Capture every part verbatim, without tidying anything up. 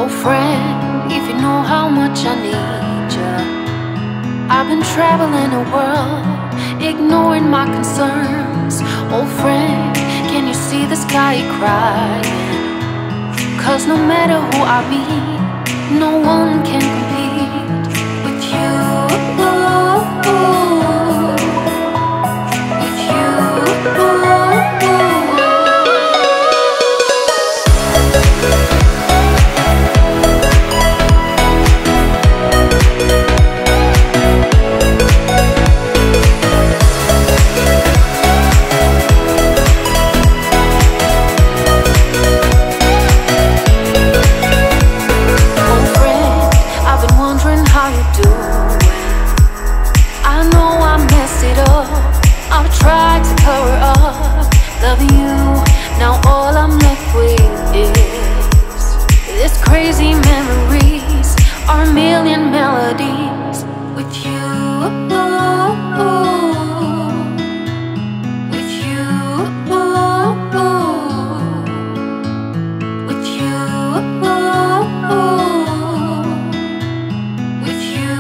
Oh friend, if you know how much I need you. I've been traveling the world, ignoring my concerns. Oh friend, can you see the sky crying? Cause no matter who I meet, no one can compete with you. With you. I've tried to cover up loving you. Now all I'm left with is this crazy memories, our million melodies with you. With you. With you. With you.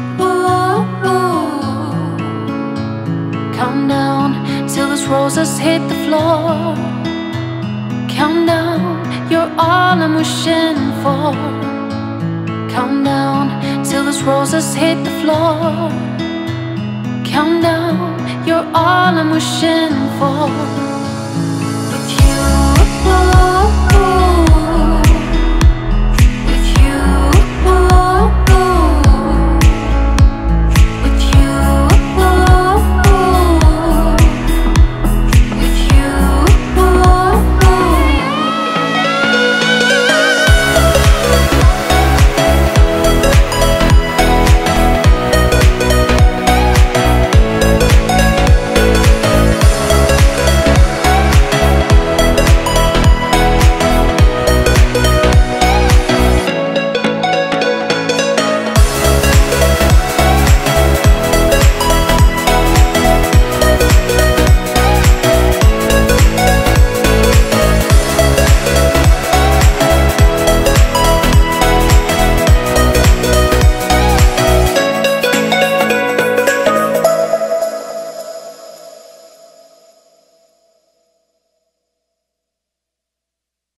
Count down till those roses hit the floor. Count down, you're all I'm wishing for. Count down till those roses hit the floor. Count down, you're all I'm wishing for. With you.